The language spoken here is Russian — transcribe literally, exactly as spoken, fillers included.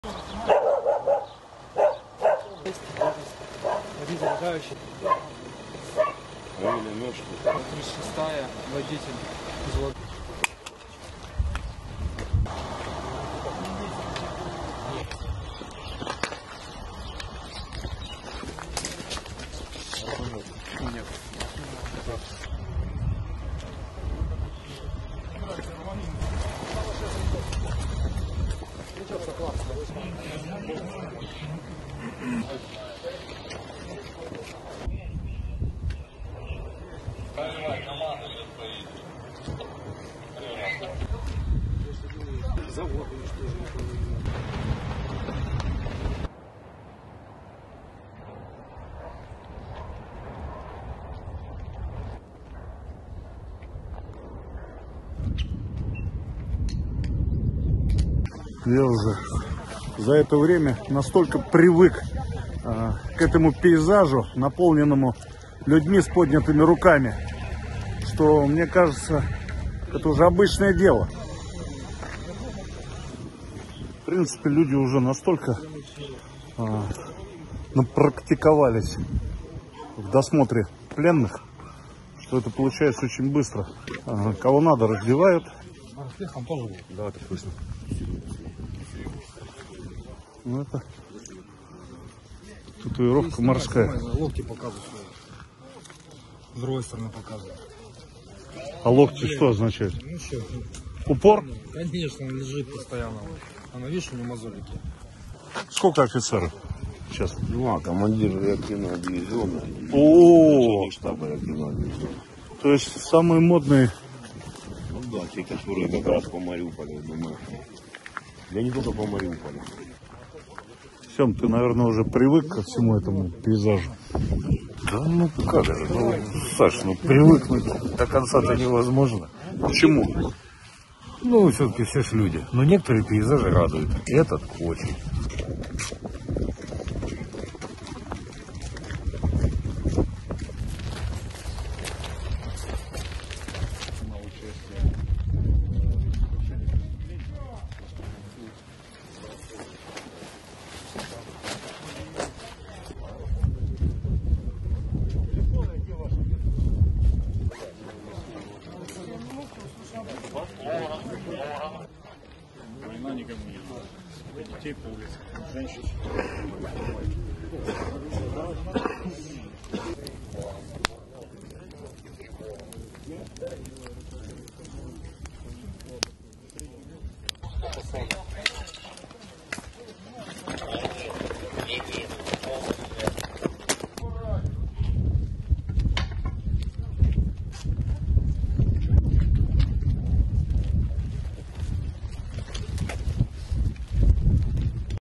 Водитель тридцать шестая, водитель взвод. Нет. Я уже за это время настолько привык э, к этому пейзажу, наполненному людьми с поднятыми руками, что мне кажется, это уже обычное дело. В принципе, люди уже настолько э, напрактиковались в досмотре пленных, что это получается очень быстро. Э, кого надо, раздевают. Да, это точно. Ну, это татуировка морская. Локти показывают. С другой стороны показывают. А локти что означает? Ну что? Упор? Конечно, он лежит постоянно. Она, видишь, у него мозолики. Сколько офицеров сейчас? Ну, а командир реактивного дивизиона. О, штаба реактивного дивизиона. то есть самые модные. Ну да, те, которые как раз по Мариуполю, думаю. Я не только по Мариуполю. Сем, ты, наверное, уже привык ко всему этому пейзажу. Да ну как же, ну, Саш, ну привыкнуть до конца-то невозможно. Почему? Ну, все-таки все ж люди. Но некоторые пейзажи радуют. Этот очень. Война никому не нужна. Детей по улицам, женщин.